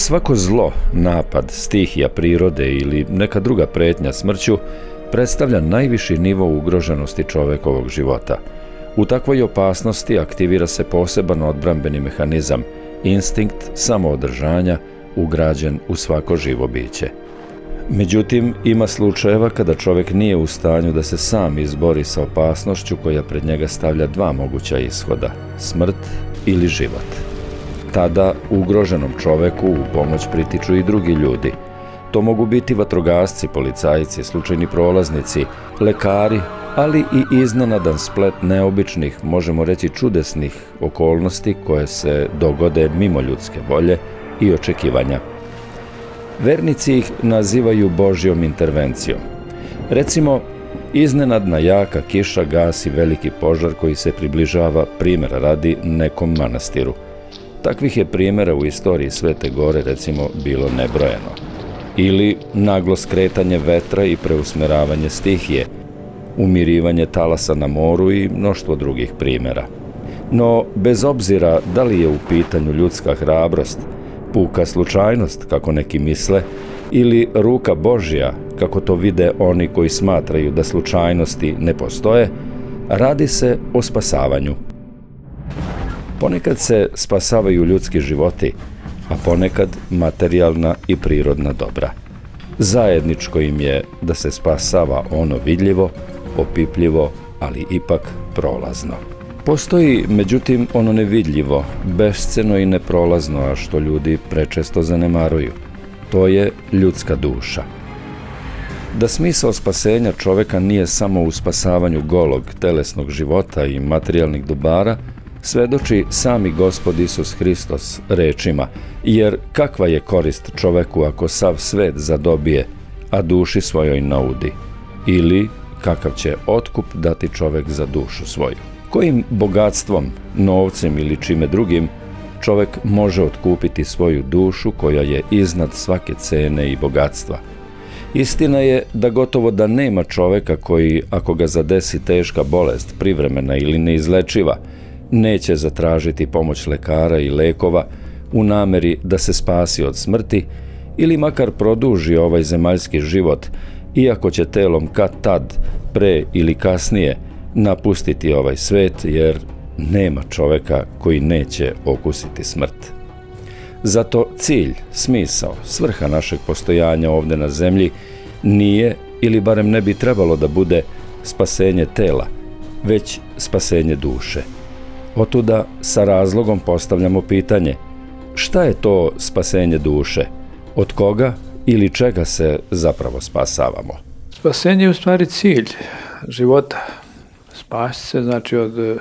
Svako zlo, napad, stihija prirode ili neka druga pretnja smrću predstavlja najviši nivo ugroženosti čovekovog života. U takvoj opasnosti aktivira se poseban odbrambeni mehanizam, instinkt samoodržanja ugrađen u svako živo biće. Međutim, ima slučajeva kada čovjek nije u stanju da se sam izbori sa opasnošću koja pred njega stavlja dva moguća ishoda, smrt ili život. Tada ugroženom čoveku u pomoć pritiču i drugi ljudi. To mogu biti vatrogasci, policajci, slučajni prolaznici, lekari, ali i iznenadan splet neobičnih, možemo reći čudesnih okolnosti koje se dogode mimo ljudske volje i očekivanja. Vernici ih nazivaju Božjom intervencijom. Recimo, iznenadna jaka kiša gasi veliki požar koji se približava, primjera radi, nekom manastiru. Takvih je primjera u istoriji Svete Gore, recimo, bilo nebrojeno. Ili naglo skretanje vetra i preusmeravanje stihije, umirivanje talasa na moru i mnoštvo drugih primjera. No, bez obzira da li je u pitanju ljudska hrabrost, puka slučajnost, kako neki misle, ili ruka Božja, kako to vide oni koji smatraju da slučajnosti ne postoje, radi se o spasavanju. Ponekad se spasavaju ljudski životi, a ponekad materijalna i prirodna dobra. Zajedničko im je da se spasava ono vidljivo, opipljivo, ali ipak prolazno. Postoji, međutim, ono nevidljivo, besceno i neprolazno, a što ljudi prečesto zanemaruju. To je ljudska duša. Da smisao spasenja čoveka nije samo u spasavanju golog, telesnog života i materijalnih dobara, svedoči sami Gospod Isus Hristos rečima, jer kakva je korist čoveku ako sav svet zadobije, a duši svojoj naudi? Ili kakav će otkup dati čovek za dušu svoju? Kojim bogatstvom, novcem ili čime drugim čovek može otkupiti svoju dušu koja je iznad svake cene i bogatstva? Istina je da gotovo da nema čoveka koji, ako ga zadesi teška bolest, privremena ili neizlečiva, neće zatražiti pomoć lekara i lekova u nameri da se spasi od smrti ili makar produži ovaj zemaljski život, iako će telom kad tad, pre ili kasnije, napustiti ovaj svet, jer nema čoveka koji neće okusiti smrt. Zato cilj, smisao, svrha našeg postojanja ovdje na zemlji nije, ili barem ne bi trebalo da bude, spasenje tela, već spasenje duše. Otuda sa razlogom postavljamo pitanje: šta je to spasenje duše? Od koga ili čega se zapravo spasavamo? Spasenje je u stvari cilj života. Spasiti se znači od,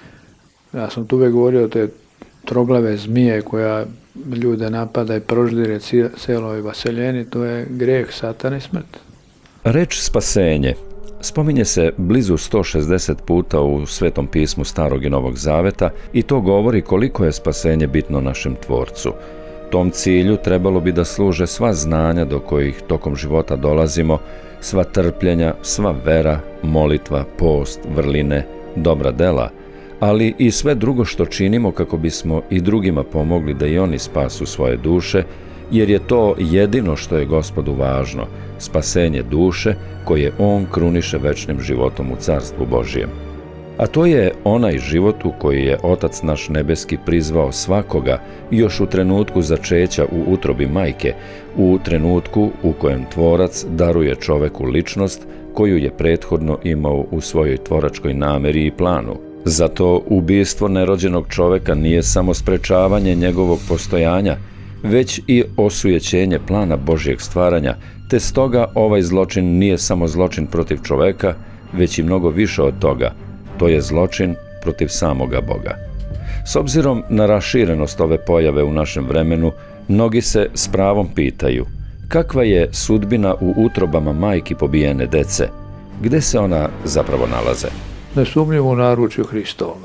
ja sam tu uvijek govorio o te troglave zmije koja ljude napada i proždire cijeloj vaseljeni, to je greh, satan i smrt. Reč spasenje spominje se blizu 160 puta u Svetom pismu Starog i Novog Zaveta i to govori koliko je spasenje bitno našem Tvorcu. Tom cilju trebalo bi da služe sva znanja do kojih tokom života dolazimo, sva trpljenja, sva vera, molitva, post, vrline, dobra dela, ali i sve drugo što činimo kako bismo i drugima pomogli da i oni spasu svoje duše, jer je to jedino što je Gospodu važno, spasenje duše koje On kruniše večnim životom u Carstvu Božijem. A to je onaj život u koji je Otac naš nebeski prizvao svakoga još u trenutku začeća u utrobi majke, u trenutku u kojem Tvorac daruje čoveku ličnost koju je prethodno imao u svojoj tvoračkoj nameri i planu. Zato ubistvo nerođenog čoveka nije samo sprečavanje njegovog postojanja, već i osujećenje plana Božjeg stvaranja, te stoga ovaj zločin nije samo zločin protiv čoveka, već i mnogo više od toga. To je zločin protiv samoga Boga. S obzirom na raširenost ove pojave u našem vremenu, mnogi se s pravom pitaju: kakva je sudbina u utrobama majki pobijene dece? Gde se ona zapravo nalaze? Nesumnjivo u naručju Hristova.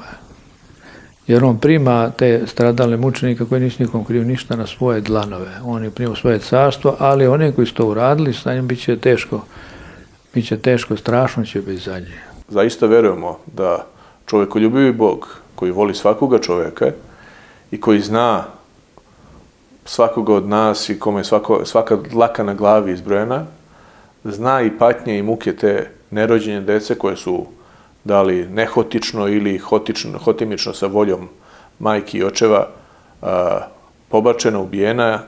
Jer on prima te stradalne mučenike koji nisu nikom kriv ništa na svoje dlanove. Oni prima svoje carstvo, ali oni koji su to uradili, sa njim bit će teško, strašno će biti za njih. Zaista verujemo da čovekoljubivi Bog koji voli svakoga čoveka i koji zna svakoga od nas i kome je svaka dlaka na glavi izbrojena, zna i patnje i muke te nerođene dece koje su dali nehotično ili hotimično sa voljom majki i očeva pobačena, ubijena.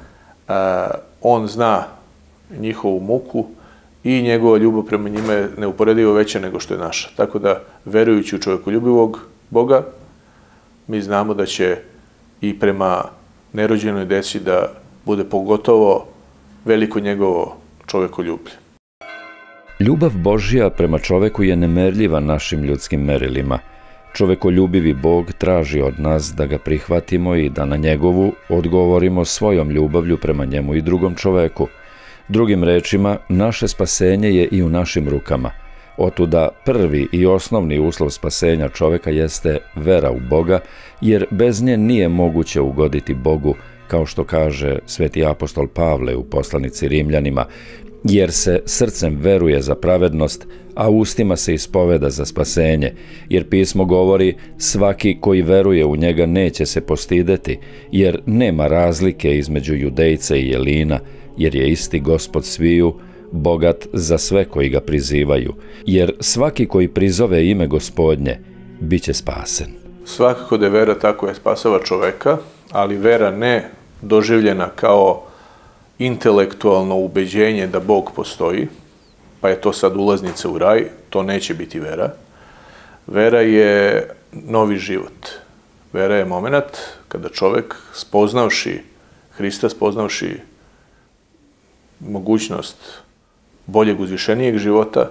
On zna njihovu muku i njegova ljubav prema njima je neuporedivo veća nego što je naša. Tako da, verujući u čovjekoljubivog Boga, mi znamo da će i prema nerođenoj deci da bude pogotovo veliko njegovo čovjekoljublje. Ljubav Božja prema čoveku je nemerljiva našim ljudskim merilima. Čovekoljubivi Bog traži od nas da ga prihvatimo i da na njegovu odgovorimo svojom ljubavlju prema njemu i drugom čoveku. Drugim rečima, naše spasenje je i u našim rukama. Otuda prvi i osnovni uslov spasenja čoveka jeste vera u Boga, jer bez nje nije moguće ugoditi Bogu, kao što kaže sveti apostol Pavle u poslanici Rimljanima, jer se srcem veruje za pravednost, a ustima se ispoveda za spasenje, jer pismo govori svaki koji veruje u njega neće se postideti, jer nema razlike između Judejca i Jelina, jer je isti Gospod sviju, bogat za sve koji ga prizivaju, jer svaki koji prizove ime Gospodnje, bit će spasen. Svakako da je vera tako je spasava čoveka, ali vera ne doživljena kao intelektualno ubeđenje da Bog postoji, pa je to sad ulaznica u raj, to neće biti vera. Vera je novi život. Vera je moment kada čovek, spoznavši Hrista, spoznavši mogućnost boljeg, uzvišenijeg života,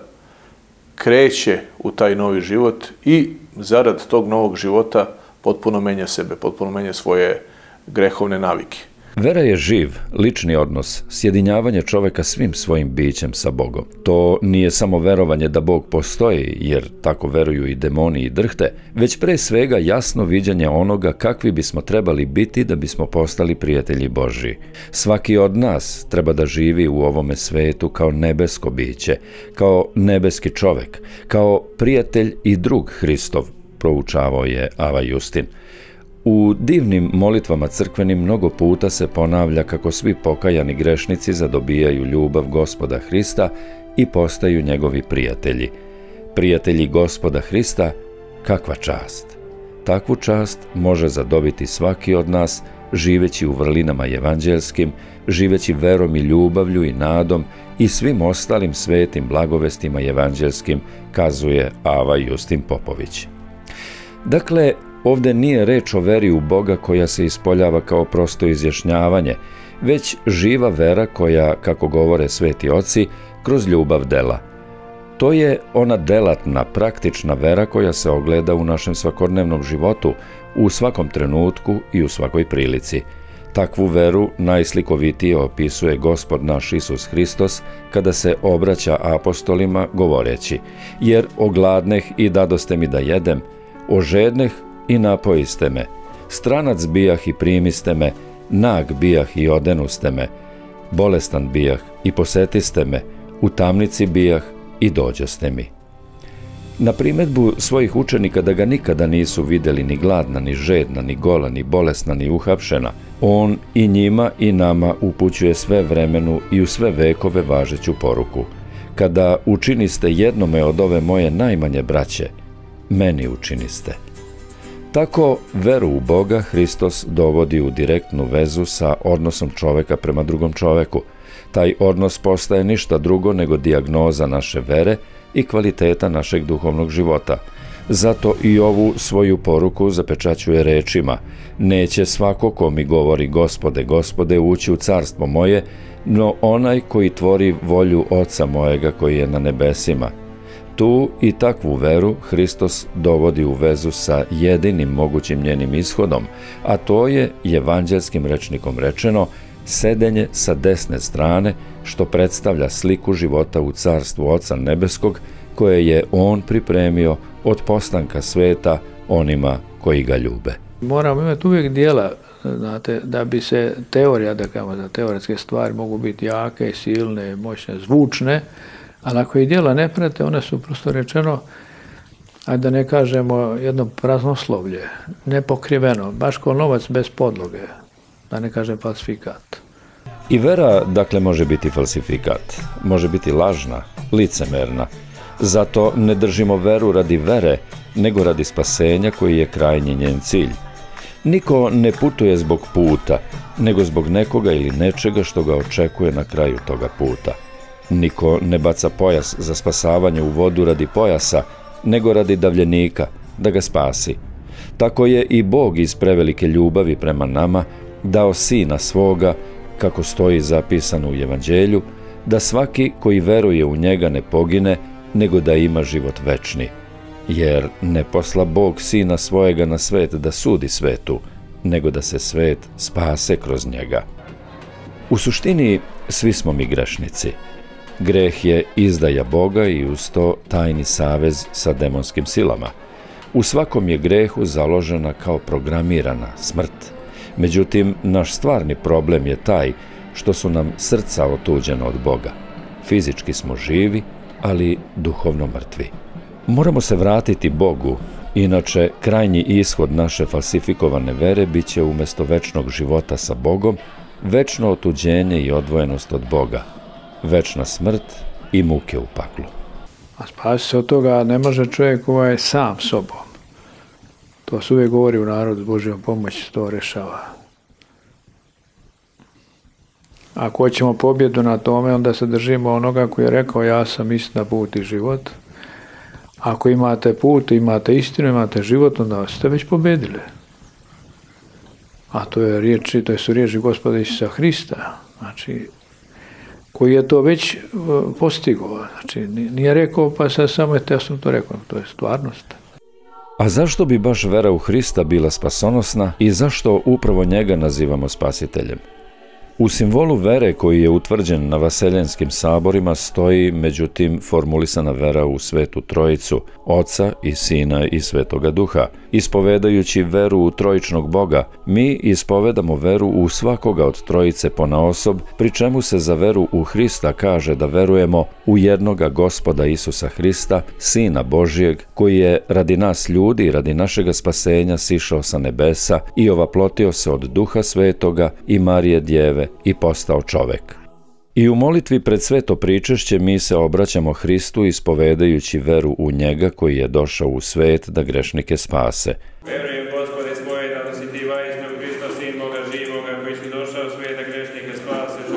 kreće u taj novi život i zarad tog novog života potpuno menja sebe, potpuno menja svoje grehovne navike. Vera je živ, lični odnos, sjedinjavanje čoveka svim svojim bićem sa Bogom. To nije samo verovanje da Bog postoji, jer tako veruju i demoni i drhte, već pre svega jasno viđenje onoga kakvi bismo trebali biti da bismo postali prijatelji Božji. Svaki od nas treba da živi u ovome svetu kao nebesko biće, kao nebeski čovek, kao prijatelj i drug Hristov, proučavao je Ava Justin. U divnim molitvama crkvenim mnogo puta se ponavlja kako svi pokajani grešnici zadobijaju ljubav Gospoda Hrista i postaju njegovi prijatelji. Prijatelji Gospoda Hrista, kakva čast! Takvu čast može zadobiti svaki od nas, živeći u vrlinama evanđelskim, živeći verom i ljubavlju i nadom i svim ostalim svetim blagovestima evanđelskim, kazuje Ava Justin Popović. Dakle, ovde nije reč o veri u Boga koja se ispoljava kao prosto izjašnjavanje, već živa vera koja, kako govore sveti oci, kroz ljubav dela. To je ona delatna, praktična vera koja se ogleda u našem svakodnevnom životu, u svakom trenutku i u svakoj prilici. Takvu veru najslikovitije opisuje Gospod naš Isus Hristos kada se obraća apostolima govoreći: jer ogladneh i dadoste mi da jedem, ožedneh i napojiste me, stranac bijah i primiste me, nag bijah i odenuste me, bolestan bijah i posetiste me, u tamnici bijah i dođoste mi. Na primedbu svojih učenika da ga nikada nisu vidjeli ni gladna, ni žedna, ni gola, ni bolesna, ni uhapšena, on i njima i nama upućuje sve vremenu i u sve vekove važeću poruku: kada učiniste jednome od ove moje najmanje braće, meni učiniste. Tako veru u Boga Hristos dovodi u direktnu vezu sa odnosom čoveka prema drugom čoveku. Taj odnos postaje ništa drugo nego dijagnoza naše vere i kvaliteta našeg duhovnog života. Zato i ovu svoju poruku zapečaćuje rečima: neće svako ko mi govori Gospode, Gospode, ući u carstvo moje, no onaj koji tvori volju Oca mojega koji je na nebesima. Tu i takvu veru Hristos dovodi u vezu sa jedinim mogućim njenim ishodom, a to je, evanđelskim rečnikom rečeno, sedenje sa desne strane, što predstavlja sliku života u carstvu Oca nebeskog, koje je On pripremio od postanka sveta onima koji ga ljube. Moramo imati uvijek dijela, znate, da bi se teorija, da kažemo, da teoretske stvari mogu biti jake, silne, moćne, zvučne, ali ako i djela ne prate, one su prosto rečeno, ajde da ne kažemo jedno praznoslovlje, nepokriveno, baš kao novac bez podloge. da ne kažem falsifikat. I vera, dakle, može biti falsifikat, može biti lažna, licemerna. Zato ne držimo veru radi vere, nego radi spasenja koji je krajnji njen cilj. Niko ne putuje zbog puta, nego zbog nekoga ili nečega što ga očekuje na kraju toga puta. Niko ne baca pojas za spasavanje u vodu radi pojasa, nego radi davljenika, da ga spasi. Tako je i Bog iz prevelike ljubavi prema nama dao Sina svoga, kako stoji zapisano u Evanđelju, da svaki koji veruje u njega ne pogine, nego da ima život večni. Jer ne posla Bog Sina svojega na svet da sudi svetu, nego da se svet spase kroz njega. U suštini, svi smo mi grešnici. Greh je izdaja Boga i uz to tajni savez sa demonskim silama. U svakom je grehu založena kao programirana smrt. Međutim, naš stvarni problem je taj što su nam srca otuđena od Boga. Fizički smo živi, ali duhovno mrtvi. Moramo se vratiti Bogu, inače krajnji ishod naše falsifikovane vere bit će umjesto večnog života sa Bogom, večno otuđenje i odvojenost od Boga, večna smrt i muke u paklu. A spasi se od toga ne može čovjek sam sobom. To se uvijek govori u narodu, Božjom pomoći to rešava. Ako hoćemo pobjedu na tome, onda se držimo onoga koji je rekao ja sam istina, put i život. Ako imate put, imate istinu, imate život, onda ste već pobjedili. A to su riječi Gospoda Isusa Hrista, znači, koji je to već postigao. Znači, nije rekao, pa sad samo ja sam to rekao, to je stvarnost. A zašto bi baš vera u Hrista bila spasonosna i zašto upravo njega nazivamo spasiteljem? U simbolu vere koji je utvrđen na vaseljenskim saborima stoji, međutim, formulisana vera u Svetu Trojicu, Oca i Sina i Svetoga Duha. Ispovedajući veru u trojičnog Boga, mi ispovedamo veru u svakoga od trojice ponaosob, pri čemu se za veru u Hrista kaže da verujemo u jednoga Gospoda Isusa Hrista, Sina Božijeg, koji je radi nas ljudi i radi našega spasenja sišao sa nebesa i ovaplotio se od Duha Svetoga i Marije Djeve i postao čovek. I u molitvi pred sveto pričešće mi se obraćamo Hristu ispovedajući veru u njega koji je došao u svet da grešnike spase. Verujem, Gospode svoje, da si ti vaistinu Hristo, Sin Boga živoga, koji si došao u svet da grešnike spaseš,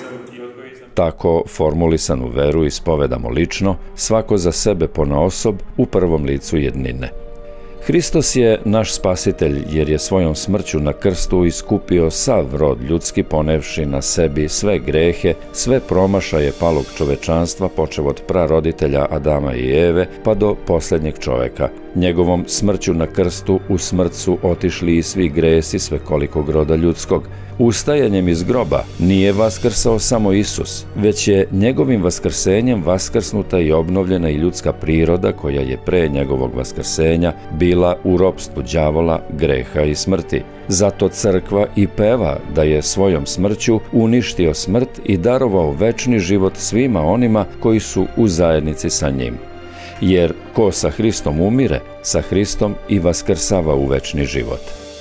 od kojih sam. Tako formulisanu veru ispovedamo lično, svako za sebe ponaosob u prvom licu jednine. Hristos je naš spasitelj jer je svojom smrću na krstu iskupio sav rod ljudski ponevši na sebi sve grehe, sve promašaje palog čovečanstva počev od praroditelja Adama i Eve pa do posljednjeg čoveka. Njegovom smrću na krstu u smrt su otišli i svi gresi svekolikog roda ljudskog. Ustajanjem iz groba nije vaskrsao samo Isus, već je njegovim vaskrsenjem vaskrsnuta i obnovljena i ljudska priroda koja je pre njegovog vaskrsenja bila u ropstvu đavola, greha i smrti. Zato crkva i peva da je svojom smrću uništio smrt i darovao večni život svima onima koji su u zajednici sa njim. Jer ko sa Hristom umire, sa Hristom i vaskrsava u večni život.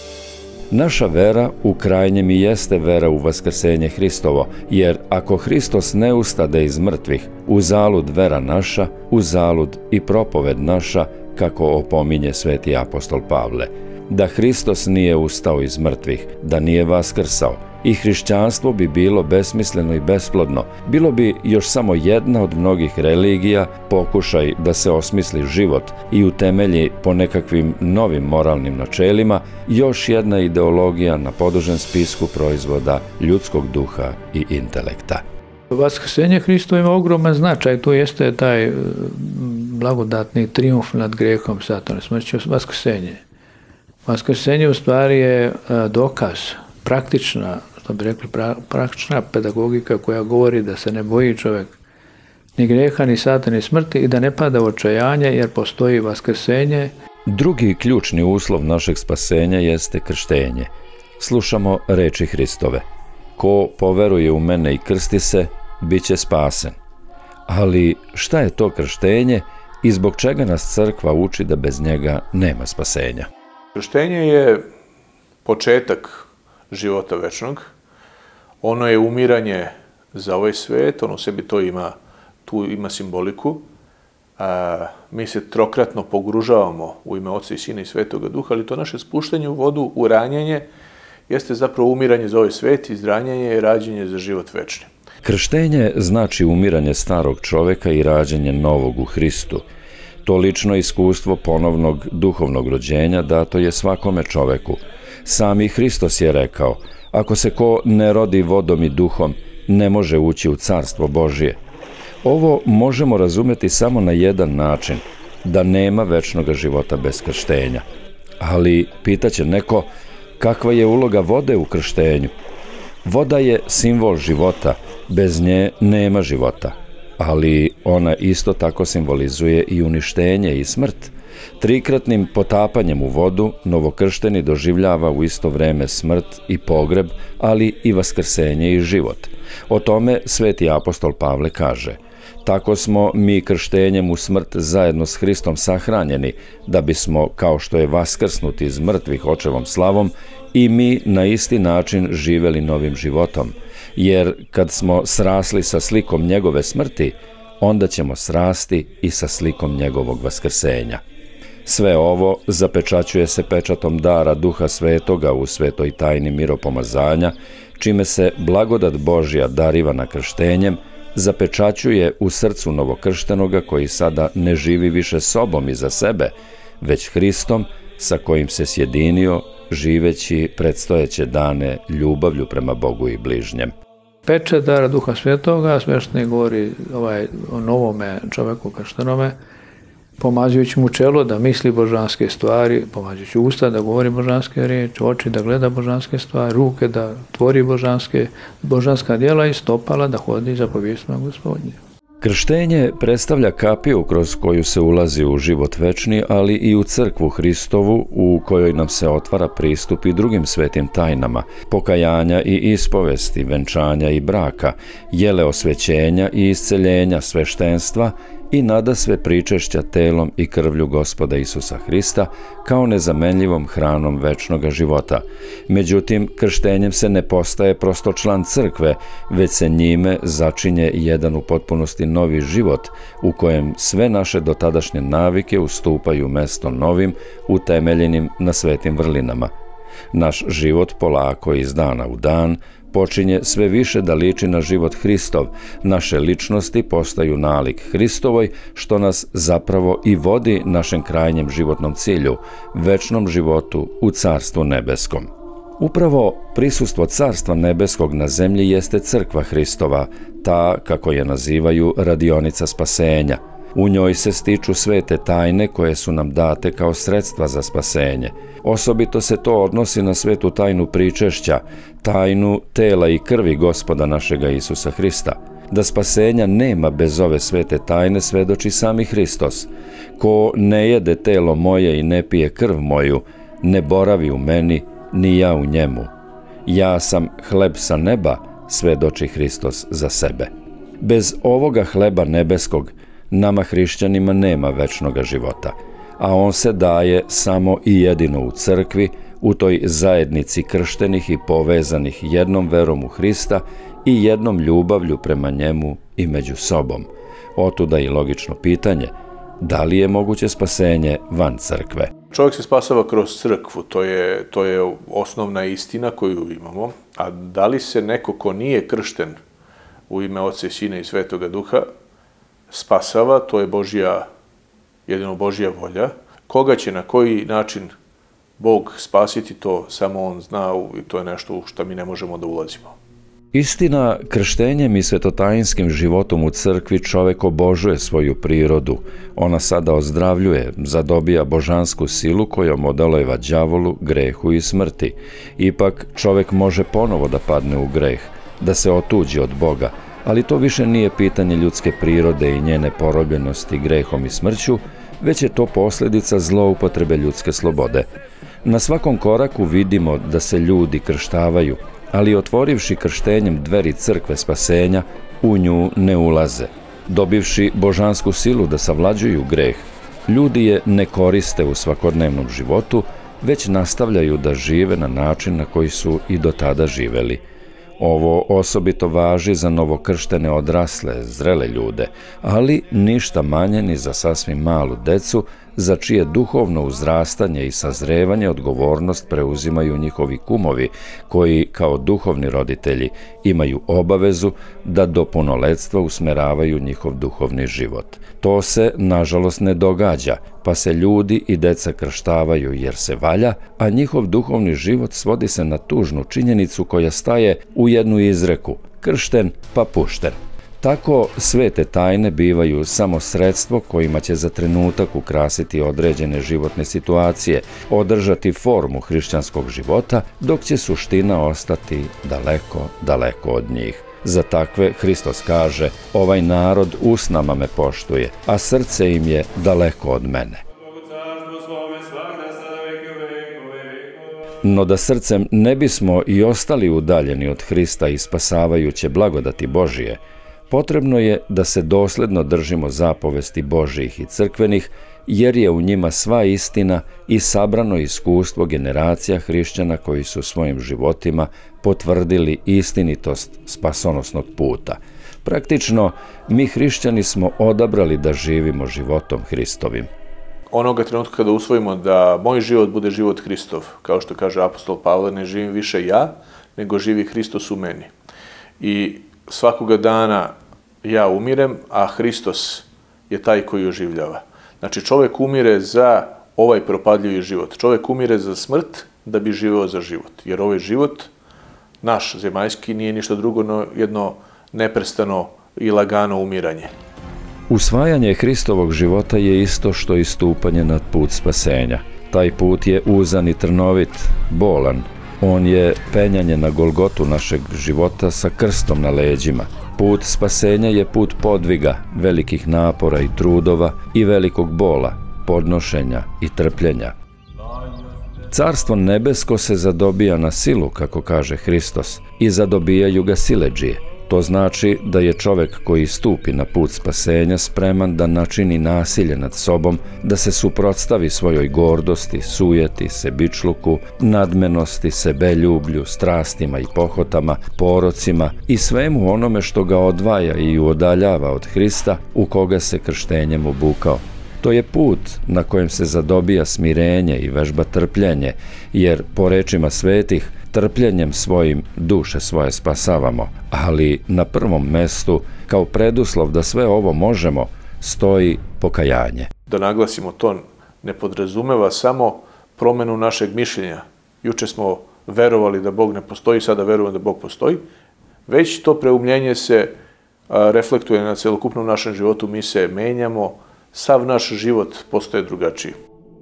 Naša vera u krajnjem i jeste vera u vaskrsenje Hristovo, jer ako Hristos ne ustade iz mrtvih, uzalud vera naša, uzalud i propoved naša, kako opominje sveti apostol Pavle. Da Hristos nije ustao iz mrtvih, da nije vaskrsao, i hrišćanstvo bi bilo besmisleno i besplodno. Bilo bi još samo jedna od mnogih religija, pokušaj da se osmisli život i utemelji po nekakvim novim moralnim načelima, još jedna ideologija na podužem spisku proizvoda ljudskog duha i intelekta. Vaskrsenje Hristova ima ogroman značaj, to jeste taj blagodatni trijumf nad grehom, satana, smrću, vaskrsenje. Vaskrsenje u stvari je dokaz, praktična, što bi rekli, praktična pedagogika koja govori da se ne boji čovjek ni greha, ni satana, ni smrti i da ne pada u očajanje jer postoji vaskrsenje. Drugi ključni uslov našeg spasenja jeste krštenje. Slušamo reči Hristove. Ko poveruje u mene i krsti se, bit će spasen. Ali šta je to krštenje i zbog čega nas crkva uči da bez njega nema spasenja? Krštenje je početak života večnog. Ono je umiranje za ovaj svet, ono u sebi to ima, tu ima simboliku. Mi se trokratno pogružavamo u ime Oca i Sina i Svetoga Duha, ali to naše spuštanje u vodu, uranjanje, jeste zapravo umiranje za ovaj svet, izranjanje i rađenje za život večni. Krštenje znači umiranje starog čoveka i rađenje novog u Hristu. To lično iskustvo ponovnog duhovnog rođenja dato je svakome čoveku. Sami Hristos je rekao, ako se ko ne rodi vodom i duhom, ne može ući u carstvo Božije. Ovo možemo razumeti samo na jedan način, da nema večnog života bez krštenja. Ali pitaće neko, kakva je uloga vode u krštenju? Voda je simbol života, bez nje nema života, ali ona isto tako simbolizuje i uništenje i smrt. Trikratnim potapanjem u vodu novokršteni doživljava u isto vreme smrt i pogreb, ali i vaskrsenje i život. O tome sveti apostol Pavle kaže: tako smo mi krštenjem u smrt zajedno s Hristom sahranjeni, da bismo, kao što je vaskrsnut iz mrtvih očevom slavom, i mi na isti način živeli novim životom. Jer kad smo srasli sa slikom njegove smrti, onda ćemo srasti i sa slikom njegovog vaskrsenja. Sve ovo zapečaćuje se pečatom dara Duha Svetoga u svetoj tajni miropomazanja, čime se blagodat Božja darivana krštenjem zapečaćuje u srcu novokrštenoga koji sada ne živi više sobom i za sebe, već Hristom sa kojim se sjedinio, živeći predstojeće dane ljubavlju prema Bogu i bližnjem. Pečat dara Duha Svetoga, sveštenik govori o novome čoveku krštenome, pomažujući mu čelo da misli božanske stvari, pomažujući usta da govori božanske riječi, oči da gleda božanske stvari, ruke da tvori božanska djela i stopala da hodi za povjestima Gospodnje. Krštenje predstavlja kapiju kroz koju se ulazi u život večni, ali i u crkvu Hristovu u kojoj nam se otvara pristup i drugim svetim tajnama, pokajanja i ispovesti, venčanja i braka, jele osvećenja i isceljenja, sveštenstva i nadasve pričešća telom i krvlju Gospoda Isusa Hrista kao nezamenljivom hranom večnoga života. Međutim, krštenjem se ne postaje prosto član crkve, već se njime začinje jedan u potpunosti novi život u kojem sve naše dotadašnje navike ustupaju mesto novim, utemeljenim na svetim vrlinama. Naš život polako iz dana u dan počinje sve više da liči na život Hristov, naše ličnosti postaju nalik Hristovoj, što nas zapravo i vodi našem krajnjem životnom cilju, večnom životu u Carstvu nebeskom. Upravo prisustvo Carstva nebeskog na zemlji jeste crkva Hristova, ta, kako je nazivaju, radionica spasenja. U njoj se stiču svete tajne koje su nam date kao sredstva za spasenje. Osobito se to odnosi na svetu tajnu pričešća, tajnu tela i krvi Gospoda našega Isusa Hrista. Da spasenja nema bez ove svete tajne svedoči sami Hristos. Ko ne jede telo moje i ne pije krv moju, ne boravi u meni, ni ja u njemu. Ja sam hleb sa neba, svedoči Hristos za sebe. Bez ovoga hleba nebeskog nama hrišćanima nema večnoga života, a on se daje samo i jedino u crkvi, u toj zajednici krštenih i povezanih jednom verom u Hrista i jednom ljubavlju prema njemu i među sobom. Otuda i logično pitanje, da li je moguće spasenje van crkve? Čovjek se spasava kroz crkvu, to je osnovna istina koju imamo, a da li se neko ko nije kršten u ime Oca i Sina i Svetoga Duha spasava, to je jedino Božja volja. Koga će na koji način Bog spasiti, to samo On zna i to je nešto u što mi ne možemo da ulazimo. Istina, krštenjem i svetotajinskim životom u crkvi čovek obožuje svoju prirodu. Ona sada ozdravljuje, zadobija božansku silu kojom odoleva đavolu, grehu i smrti. Ipak čovek može ponovo da padne u greh, da se otuđi od Boga, ali to više nije pitanje ljudske prirode i njene porobljenosti grehom i smrću, već je to posljedica zloupotrebe ljudske slobode. Na svakom koraku vidimo da se ljudi krštavaju, ali otvorivši krštenjem dveri crkve spasenja, u nju ne ulaze. Dobivši božansku silu da savlađuju greh, ljudi je ne koriste u svakodnevnom životu, već nastavljaju da žive na način na koji su i do tada živeli. Ovo osobito važi za novokrštene odrasle, zrele ljude, ali ništa manje ni za sasvim malu decu, za čije duhovno uzrastanje i sazrevanje odgovornost preuzimaju njihovi kumovi, koji kao duhovni roditelji imaju obavezu da do punoletstva usmeravaju njihov duhovni život. To se, nažalost, ne događa, pa se ljudi i deca krštavaju jer se valja, a njihov duhovni život svodi se na tužnu činjenicu koja staje u jednu izreku: kršten pa pušten. Tako svete tajne bivaju samo sredstvo kojima će za trenutak ukrasiti određene životne situacije, održati formu hrišćanskog života, dok će suština ostati daleko, daleko od njih. Za takve Hristos kaže: ovaj narod usnama me poštuje, a srce im je daleko od mene. No da srcem ne bismo i ostali udaljeni od Hrista i spasavajuće blagodati Božije, potrebno je da se dosledno držimo zapovesti Božjih i crkvenih, jer je u njima sva istina i sabrano iskustvo generacija hrišćana koji su svojim životima potvrdili istinitost spasonosnog puta. Praktično, mi hrišćani smo odabrali da živimo životom Hristovim. Onoga trenutka kada usvojimo da moj život bude život Hristov, kao što kaže apostol Pavle, ne živim više ja, nego živi Hristos u meni. I svakoga dana ja umirem, a Hristos je taj koji oživljava. Znači, čovjek umire za ovaj propadljivi život. Čovjek umire za smrt da bi živeo za život. Jer ovaj život, naš zemaljski, nije ništa drugo no jedno neprestano i lagano umiranje. Usvajanje Hristovog života je isto što i stupanje na put spasenja. Taj put je uzan i trnovit, bolan. On je penjanje na Golgotu našeg života sa krstom na leđima. Put spasenja je put podviga, velikih napora i trudova i velikog bola, podnošenja i trpljenja. Carstvo nebesko se zadobija na silu, kako kaže Hristos, i zadobijaju ga siledžije. To znači da je čovjek koji stupi na put spasenja spreman da načini nasilje nad sobom, da se suprotstavi svojoj gordosti, sujeti, sebičluku, nadmenosti, sebeljublju, strastima i pohotama, porocima i svemu onome što ga odvaja i udaljava od Hrista u koga se krštenjem obukao. To je put na kojem se zadobija smirenje i vežba trpljenje, jer po rečima svetih, trpljenjem svojim duše svoje spasavamo, ali na prvom mestu, kao preduslov da sve ovo možemo, stoji pokajanje. Da naglasimo, to ne podrazumeva samo promenu našeg mišljenja. Juče smo verovali da Bog ne postoji, sada verujemo da Bog postoji, već to preumljenje se reflektuje na celokupnom našem životu, mi se menjamo, sav naš život postaje drugačiji.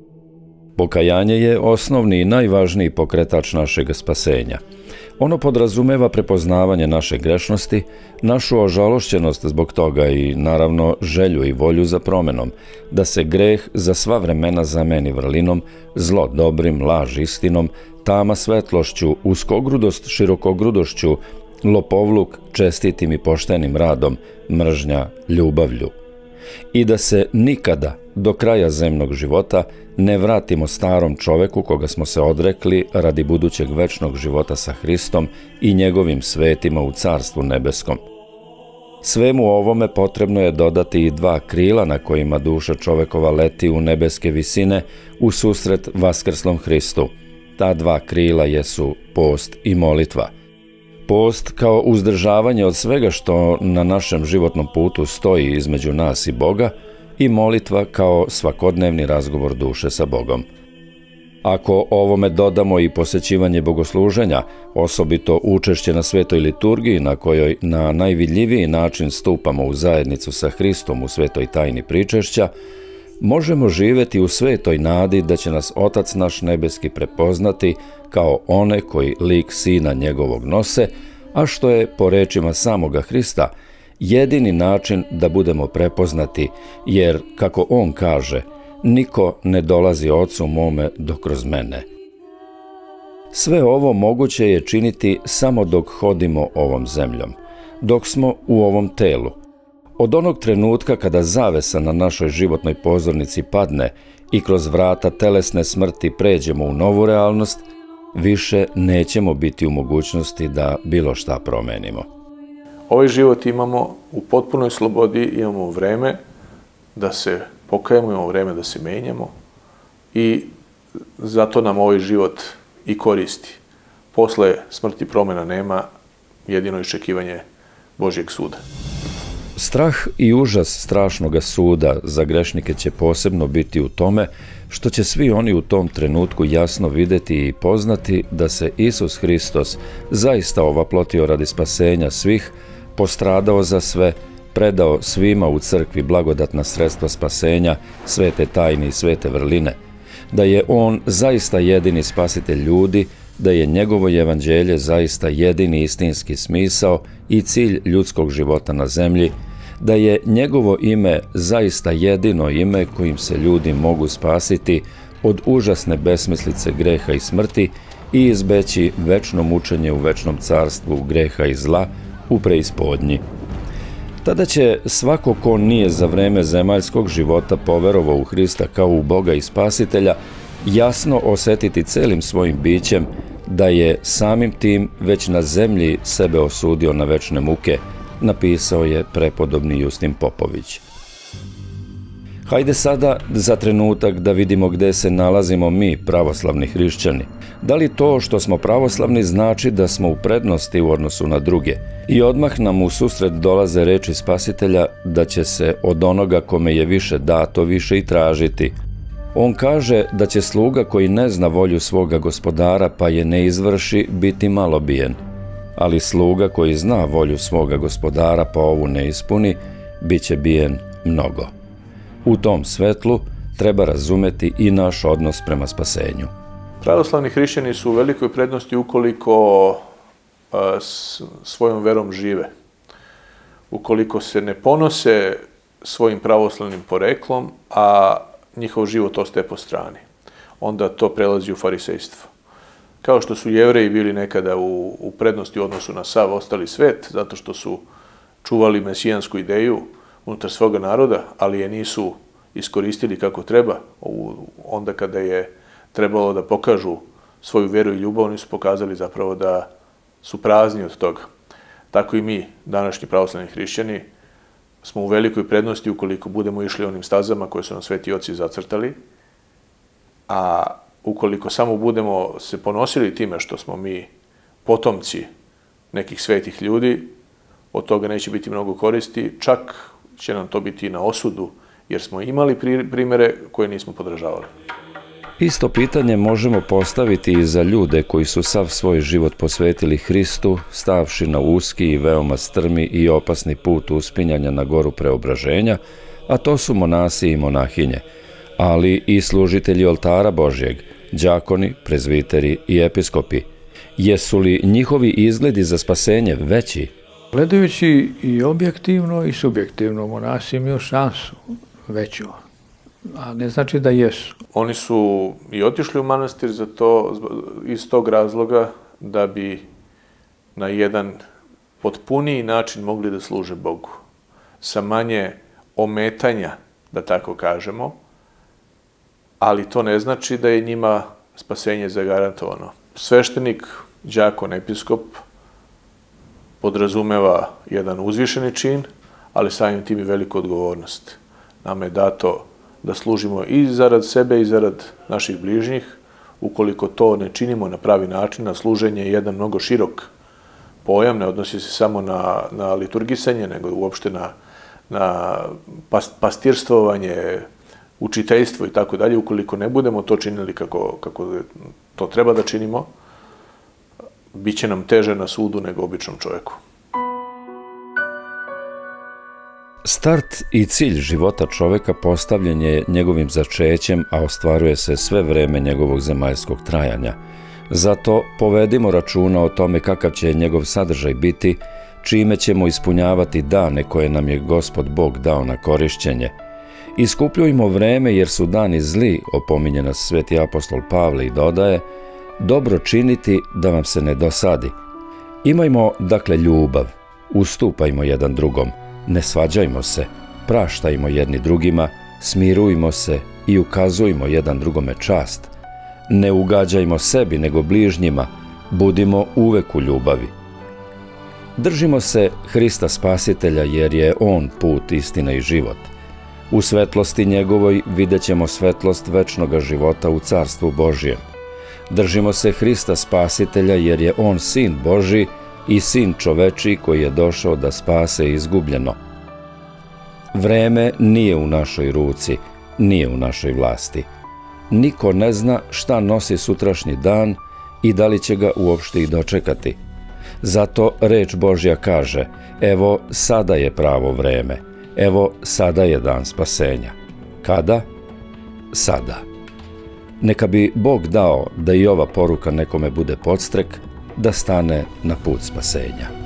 Pokajanje je osnovni i najvažniji pokretač našeg spasenja. Ono podrazumeva prepoznavanje naše grešnosti, našu ožalošćenost zbog toga i, naravno, želju i volju za promenom, da se greh za sva vremena zameni vrlinom, zlo dobrim, laž istinom, tama svetlošću, uskogrudost širokogrudošću, lopovluk čestitim i poštenim radom, mržnja ljubavlju. I da se nikada do kraja zemnog života ne vratimo starom čoveku koga smo se odrekli radi budućeg večnog života sa Hristom i njegovim svetima u Carstvu nebeskom. Svemu ovome potrebno je dodati i dva krila na kojima duša čovekova leti u nebeske visine u susret vaskrslom Hristu. Ta dva krila jesu post i molitva. Post kao uzdržavanje od svega što na našem životnom putu stoji između nas i Boga i molitva kao svakodnevni razgovor duše sa Bogom. Ako ovome dodamo i posjećivanje bogosluženja, osobito učešće na svetoj liturgiji na kojoj na najvidljiviji način stupamo u zajednicu sa Hristom u svetoj tajni pričešća, možemo živjeti u svetoj nadi da će nas Otac naš nebeski prepoznati kao one koji lik Sina njegovog nose, a što je, po rečima samoga Hrista, jedini način da budemo prepoznati, jer, kako on kaže, niko ne dolazi Ocu mome do kroz mene. Sve ovo moguće je činiti samo dok hodimo ovom zemljom, dok smo u ovom telu. Od onog trenutka kada zavesa na našoj životnoj pozornici padne i kroz vrata telesne smrti pređemo u novu realnost, više nećemo biti u mogućnosti da bilo šta promenimo. Ovaj život imamo u potpunoj slobodi, imamo vreme da se pokajemo, imamo vreme da se menjamo i zato nam ovaj život i koristi. Posle smrti promjena nema, jedino iščekivanje Božjeg suda. Strah i užas strašnoga suda za grešnike će posebno biti u tome što će svi oni u tom trenutku jasno vidjeti i poznati da se Isus Hristos zaista ovaplotio radi spasenja svih, postradao za sve, predao svima u crkvi blagodatna sredstva spasenja, svete tajne i svete vrline, da je On zaista jedini spasitelj ljudi, da je njegovo evanđelje zaista jedini istinski smisao i cilj ljudskog života na zemlji, da je njegovo ime zaista jedino ime kojim se ljudi mogu spasiti od užasne besmislice greha i smrti i izbeći večno mučenje u večnom carstvu greha i zla u preispodnji. Tada će svako ko nije za vreme zemaljskog života poverovao u Hrista kao u Boga i Spasitelja jasno osjetiti celim svojim bićem da je samim tim već na zemlji sebe osudio na večne muke, napisao je prepodobni Justin Popović. Hajde sada za trenutak da vidimo gde se nalazimo mi, pravoslavni hrišćani. Da li to što smo pravoslavni znači da smo u prednosti u odnosu na druge? I odmah nam u susret dolaze reči Spasitelja da će se od onoga kome je više dato više i tražiti. On kaže da će sluga koji ne zna volju svoga gospodara pa je ne izvrši biti malo bijen, ali sluga koji zna volju svoga gospodara pa ovu ne ispuni, bit će bijen mnogo. U tom svetlu treba razumeti i naš odnos prema spasenju. Pravoslavni hrišćani su u velikoj prednosti ukoliko svojom verom žive. Ukoliko se ne ponose svojim pravoslavnim poreklom, a njihov život ostaje po strani. Onda to prelazi u farisejstvo. Kao što su Jevreji bili nekada u prednosti u odnosu na sav ostali svet, zato što su čuvali mesijansku ideju unutar svoga naroda, ali je nisu iskoristili kako treba. Onda kada je trebalo da pokažu svoju veru i ljubav, oni su pokazali zapravo da su prazni od toga. Tako i mi, današnji pravoslavni hrišćani, smo u velikoj prednosti ukoliko budemo išli onim stazama koje su nam sveti oci zacrtali, a ukoliko samo budemo se ponosili time što smo mi potomci nekih svetih ljudi, od toga neće biti mnogo koristi, čak će nam to biti i na osudu, jer smo imali primere koje nismo podržavali. Isto pitanje možemo postaviti i za ljude koji su sav svoj život posvetili Hristu, stavši na uski i veoma strmi i opasni put uspinjanja na goru preobraženja, a to su monasi i monahinje, ali i služitelji oltara Božjeg, đakoni, prezviteri i episkopi. Jesu li njihovi izgledi za spasenje veći? Gledajući i objektivno i subjektivno, monasi imaju šansu veću, a ne znači da jesu. Oni su i otišli u manastir za to, iz tog razloga da bi na jedan potpuniji način mogli da služe Bogu. Sa manje ometanja, da tako kažemo, ali to ne znači da je njima spasenje zagarantovano. Sveštenik, đakon, episkop podrazumeva jedan uzvišeni čin, ali samim tim i veliku odgovornost. Nama je dato da služimo i zarad sebe i zarad naših bližnjih. Ukoliko to ne činimo na pravi način, a služenje je jedan mnogo širok pojam, ne odnosi se samo na liturgisanje, nego uopšte na pastirstvovanje, učiteljstvo i tako dalje. Ukoliko ne budemo to činili kako to treba da činimo, bit će nam teže na sudu nego običnom čovjeku. Start i cilj života čoveka postavljen je njegovim začećem, a ostvaruje se sve vreme njegovog zemaljskog trajanja. Zato povedimo računa o tome kakav će njegov sadržaj biti, čime ćemo ispunjavati dane koje nam je Gospod Bog dao na korišćenje. Iskupljujmo vreme jer su dani zli, opominje nas sveti apostol Pavle i dodaje, dobro činiti da vam se ne dosadi. Imajmo dakle ljubav, ustupajmo jedan drugom, ne svađajmo se, praštajmo jedni drugima, smirujmo se i ukazujmo jedan drugome čast. Ne ugađajmo sebi nego bližnjima, budimo uvek u ljubavi. Držimo se Hrista Spasitelja jer je On put, istina i život. U svetlosti njegovoj vidjet ćemo svetlost večnoga života u Carstvu Božjem. Držimo se Hrista Spasitelja jer je On Sin Božji i Sin čovečiji koji je došao da spase izgubljeno. Vreme nije u našoj ruci, nije u našoj vlasti. Niko ne zna šta nosi sutrašnji dan i da li će ga uopšte i dočekati. Zato reč Božja kaže: evo sada je pravo vreme, evo sada je dan spasenja. Kada? Sada. Neka bi Bog dao da i ova poruka nekome bude podstrek da stane na put spasenja.